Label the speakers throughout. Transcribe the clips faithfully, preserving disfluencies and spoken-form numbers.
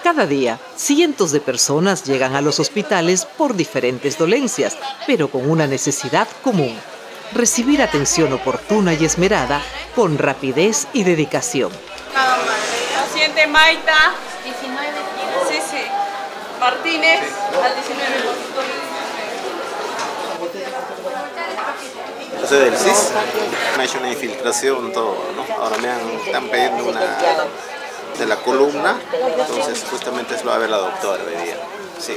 Speaker 1: Cada día, cientos de personas llegan a los hospitales por diferentes dolencias, pero con una necesidad común: recibir atención oportuna y esmerada, con rapidez y dedicación.
Speaker 2: Paciente Maita, diecinueve. Sí, sí. Martínez, al diecinueve.
Speaker 3: Yo soy del C I S, me ha hecho una infiltración, todo, ¿no? Ahora me han, están pidiendo una de la columna, entonces justamente es lo va a ver la doctora hoy día. Sí.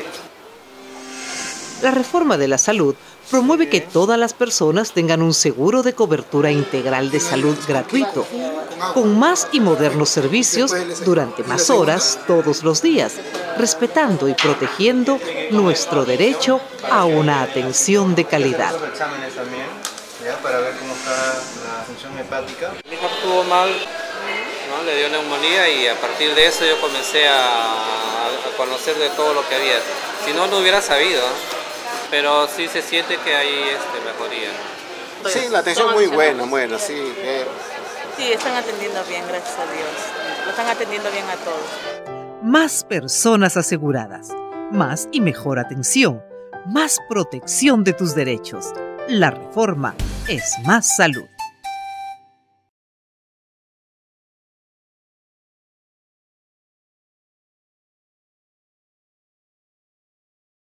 Speaker 1: La reforma de la salud promueve que todas las personas tengan un seguro de cobertura integral de salud gratuito, con más y modernos servicios durante más horas todos los días, respetando y protegiendo nuestro derecho a una atención de calidad.
Speaker 4: ¿Ya? Para ver cómo está la función hepática.
Speaker 5: Mi hija estuvo mal, ¿no? Le dio neumonía y a partir de eso yo comencé a, a conocer de todo lo que había. Si no, no hubiera sabido, pero sí se siente que hay este, mejoría.
Speaker 3: Sí, la atención muy buena, buena, sí. Eh.
Speaker 2: Sí, están atendiendo bien, gracias a Dios. Lo están atendiendo bien a todos.
Speaker 1: Más personas aseguradas, más y mejor atención, más protección de tus derechos. La reforma es más salud.